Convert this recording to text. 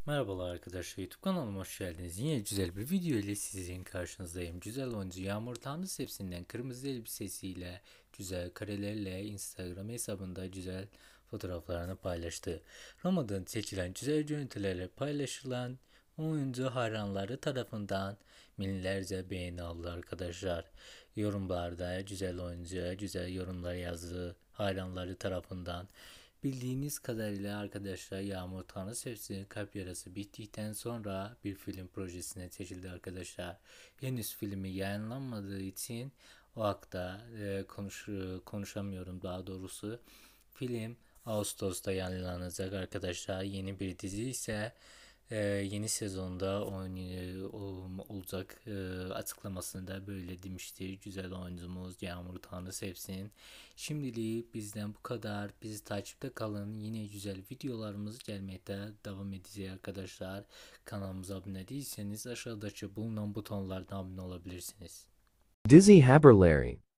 Merhabalar arkadaşlar, YouTube kanalıma hoş geldiniz. Yine güzel bir video ile sizin karşınızdayım. Güzel oyuncu Yağmur Tanrısevsin'den kırmızı elbisesiyle, güzel karelerle Instagram hesabında güzel fotoğraflarını paylaştı. Roma'dan seçilen güzel görüntülerle paylaşılan oyuncu hayranları tarafından binlerce beğeni aldı arkadaşlar. Yorumlarda güzel oyuncuya güzel yorumlar yazdı hayranları tarafından. Bildiğiniz kadarıyla arkadaşlar Yağmur Tanrısevsin kalp yarası bittikten sonra bir film projesine seçildi arkadaşlar. Henüz filmi yayınlanmadığı için o hakta konuşamıyorum daha doğrusu. Film Ağustos'ta yayınlanacak arkadaşlar. Yeni bir dizi ise yeni sezonda olacak açıklamasında böyle demişti güzel oyuncumuz Yağmur Tanrısevsin. Şimdilik bizden bu kadar. Bizi takipte kalın. Yine güzel videolarımız gelmekte devam edecek arkadaşlar. Kanalımıza abone değilseniz aşağıdaki bulunan butonlardan abone olabilirsiniz. Dizzy Haberlary